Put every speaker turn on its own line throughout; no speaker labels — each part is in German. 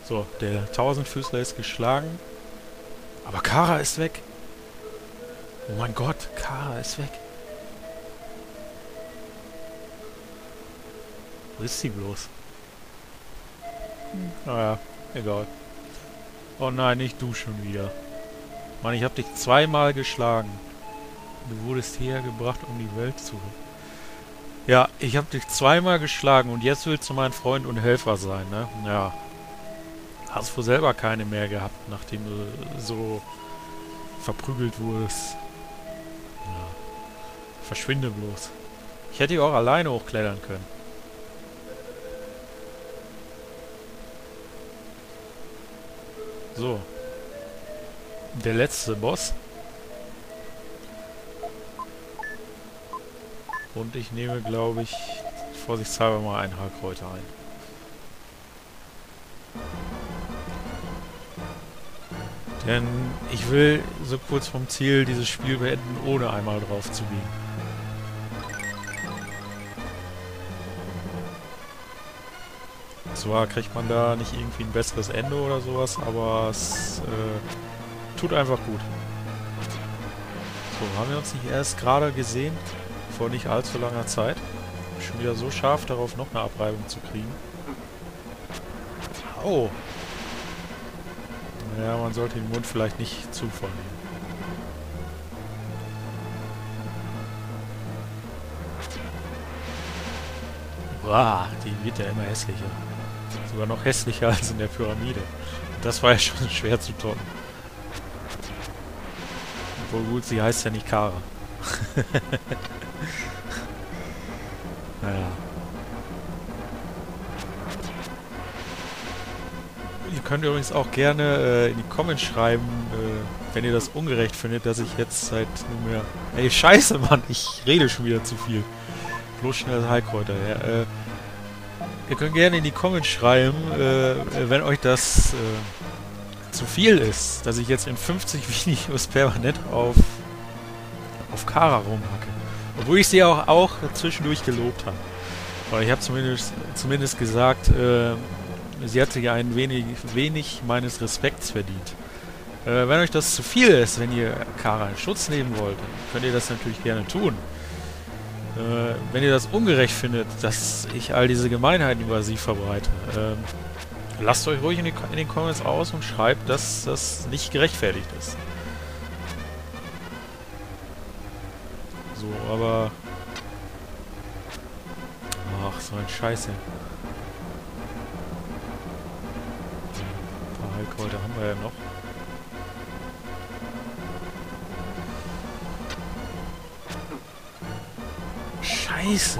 So, der Tausendfüßler ist geschlagen. Aber Kara ist weg. Oh mein Gott, Kara ist weg. Wo ist sie bloß? Naja, egal. Oh nein, nicht du schon wieder. Mann, ich hab dich zweimal geschlagen. Du wurdest hierher gebracht, um die Welt zu... Ja, ich hab dich zweimal geschlagen und jetzt willst du mein Freund und Helfer sein, ne? Ja. Hast wohl selber keine mehr gehabt, nachdem du so verprügelt wurdest. Ja. Verschwinde bloß. Ich hätte hier auch alleine hochklettern können. So. Der letzte Boss. Und ich nehme, glaube ich, vorsichtshalber mal einen Haarkräuter ein. Denn ich will so kurz vom Ziel dieses Spiel beenden, ohne einmal drauf zu gehen. Zwar kriegt man da nicht irgendwie ein besseres Ende oder sowas, aber es tut einfach gut. So, haben wir uns nicht erst gerade gesehen? Vor nicht allzu langer Zeit. Schon wieder so scharf darauf, noch eine Abreibung zu kriegen. Au! Naja, man sollte den Mund vielleicht nicht zu voll nehmen. Boah, die wird ja immer hässlicher. Sogar noch hässlicher als in der Pyramide. Das war ja schon schwer zu toppen. Obwohl gut, sie heißt ja nicht Kara. Naja. Ihr könnt übrigens auch gerne in die Comments schreiben, wenn ihr das ungerecht findet, dass ich jetzt seit nunmehr... Ey, scheiße, Mann, ich rede schon wieder zu viel. Bloß schnell das Heilkräuter, ja. Ihr könnt gerne in die Comments schreiben, wenn euch das zu viel ist, dass ich jetzt in 50 Videos permanent auf Kara rumhacke. Obwohl ich sie auch zwischendurch gelobt habe. Aber ich habe zumindest gesagt, sie hat sich ein wenig meines Respekts verdient. Wenn euch das zu viel ist, wenn ihr Kara in Schutz nehmen wollt, dann könnt ihr das natürlich gerne tun. Wenn ihr das ungerecht findet, dass ich all diese Gemeinheiten über sie verbreite, lasst euch ruhig in den Comments aus und schreibt, dass das nicht gerechtfertigt ist. So, aber... Ach, so ein Scheiße. Ein paar Heilkräuter haben wir ja noch. Scheiße!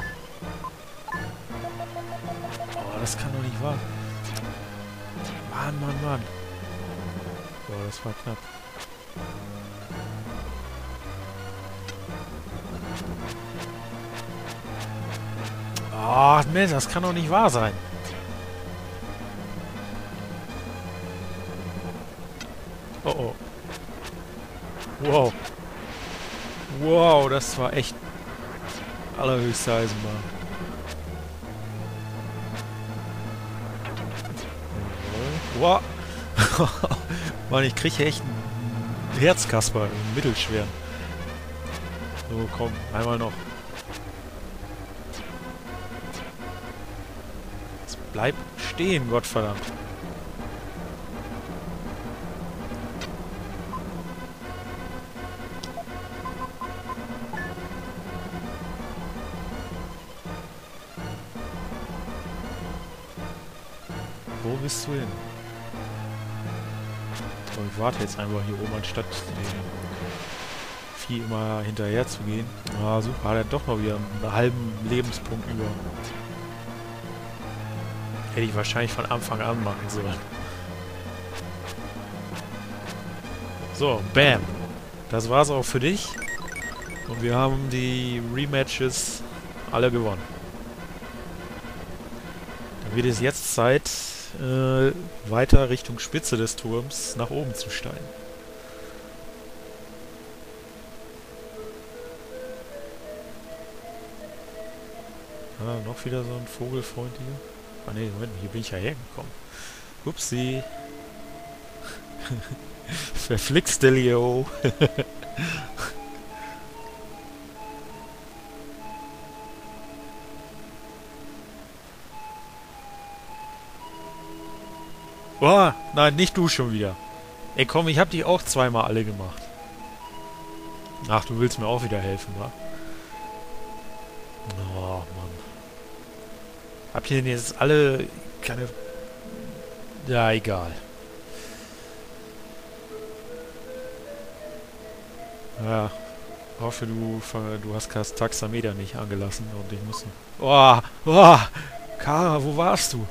Oh, das kann doch nicht wahr sein. Mann. Boah, das war knapp. Oh, Mist, das kann doch nicht wahr sein. Oh, oh. Wow. Wow, das war echt allerhöchste Eisenbahn. Wow. Mann, ich kriege hier echt einen Herzkasper, einen mittelschweren. So, komm, einmal noch. Jetzt bleib stehen, Gottverdammt. Wo bist du hin? So, ich warte jetzt einfach hier oben, anstatt dem Vieh immer hinterher zu gehen. Ah, super, hat er doch noch wieder einen halben Lebenspunkt über. Hätte ich wahrscheinlich von Anfang an machen sollen. So, bam. Das war's auch für dich. Und wir haben die Rematches alle gewonnen. Dann wird es jetzt Zeit, weiter Richtung Spitze des Turms nach oben zu steigen. Ah, noch wieder so ein Vogelfreund hier. Ah ne, Moment, hier bin ich ja hergekommen. Upsi. Verflixte Leo. Boah, nein, nicht du schon wieder. Ey, komm, ich hab die auch zweimal alle gemacht. Ach, du willst mir auch wieder helfen, wa? Oh, Mann. Habt ihr denn jetzt alle keine... Ja, egal. Ja, hoffe, du hast das Taxameter nicht angelassen und ich muss... Oh, oh, Kara, wo warst du?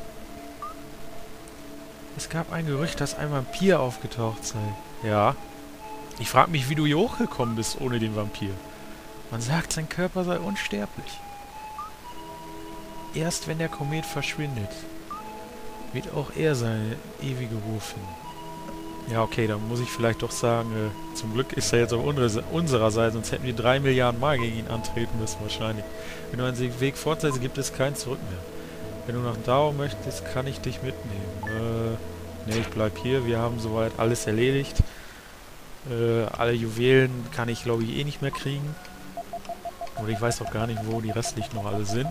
Es gab ein Gerücht, dass ein Vampir aufgetaucht sei. Ja. Ich frage mich, wie du hier hochgekommen bist ohne den Vampir. Man sagt, sein Körper sei unsterblich. Erst wenn der Komet verschwindet, wird auch er seine ewige Ruhe finden. Ja, okay, dann muss ich vielleicht doch sagen, zum Glück ist er jetzt auf unserer Seite, sonst hätten wir 3 Milliarden Mal gegen ihn antreten müssen wahrscheinlich. Wenn du einen Weg fortsetzt, gibt es kein Zurück mehr. Wenn du nach Dao möchtest, kann ich dich mitnehmen. Ne, ich bleib hier. Wir haben soweit alles erledigt. Alle Juwelen kann ich, glaube ich, eh nicht mehr kriegen. Oder ich weiß auch gar nicht, wo die restlichen noch alle sind.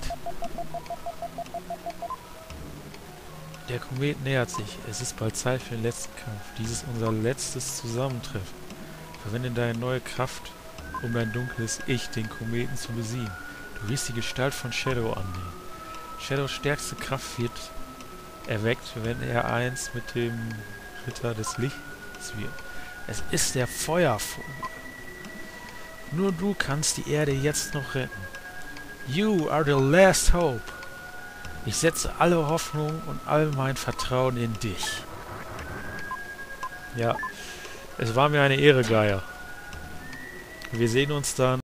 Der Komet nähert sich. Es ist bald Zeit für den letzten Kampf. Dies ist unser letztes Zusammentreffen. Verwende deine neue Kraft, um dein dunkles Ich, den Kometen, zu besiegen. Du wirst die Gestalt von Shadow annehmen. Shadows stärkste Kraft wird erweckt, wenn er eins mit dem Ritter des Lichts wird. Es ist der Feuervogel. Nur du kannst die Erde jetzt noch retten. You are the last hope. Ich setze alle Hoffnung und all mein Vertrauen in dich. Ja, es war mir eine Ehre, Gaia. Wir sehen uns dann